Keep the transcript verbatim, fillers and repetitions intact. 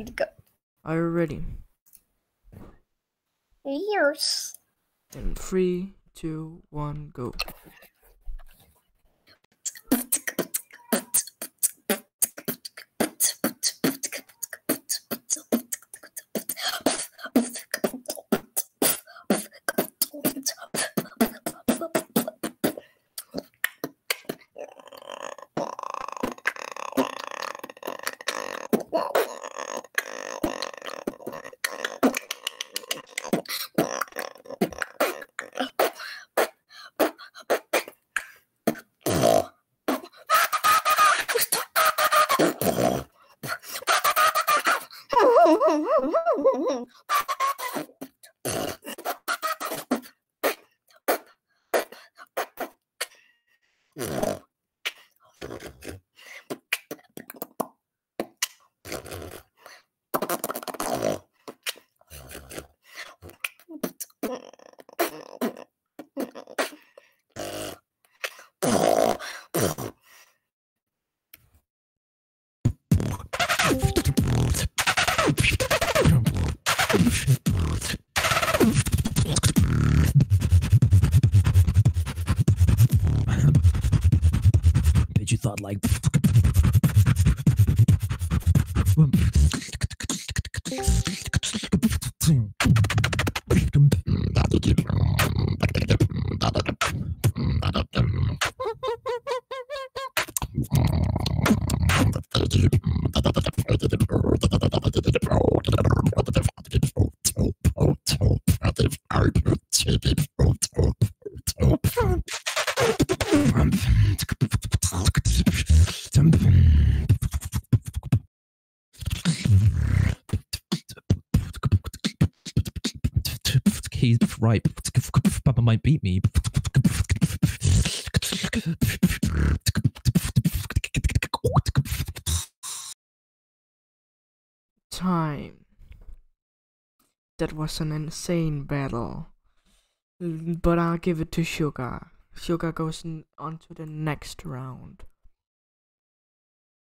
ready to go. Are you ready? Yes. In three, two, one, go. Bet you thought like he's right. Papa might beat me. Time. That was an insane battle. But I'll give it to Shouga. Shouga goes on to the next round.